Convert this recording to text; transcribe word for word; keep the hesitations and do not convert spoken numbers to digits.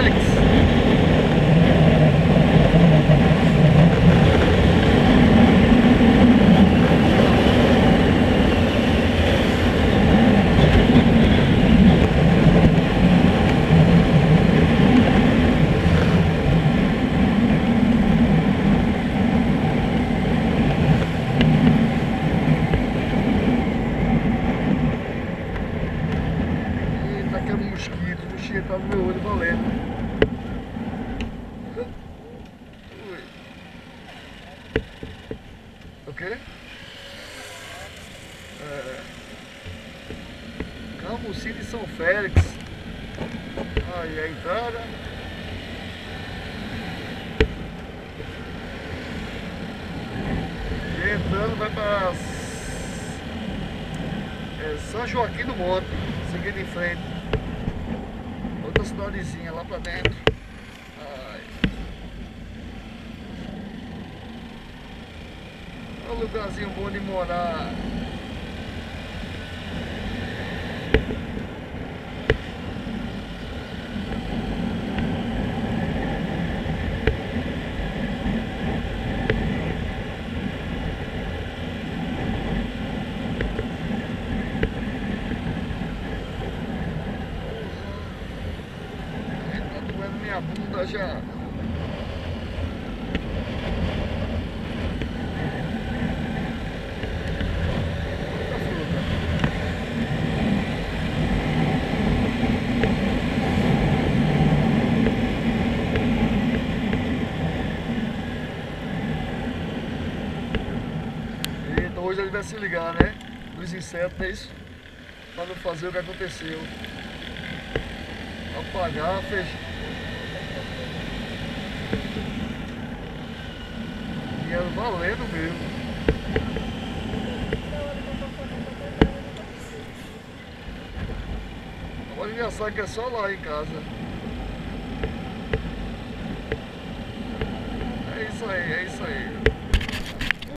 Félix. Aquele mosquito, o mosquito tá no meu olho valendo. Ui. O quê? É... Camusim de São Félix. Aí a entrada. E entrando vai para é, São Joaquim do Monte, seguindo em frente. Outra cidadezinha lá pra dentro. Ai. É um lugarzinho bom de morar. Minha bunda já. Então hoje ele vai se ligar, né? Dos insetos, é isso? Para não fazer o que aconteceu. Apagar, fechar. Dinheiro valendo mesmo. Agora engraçado que é só lá em casa. É isso aí, é isso aí.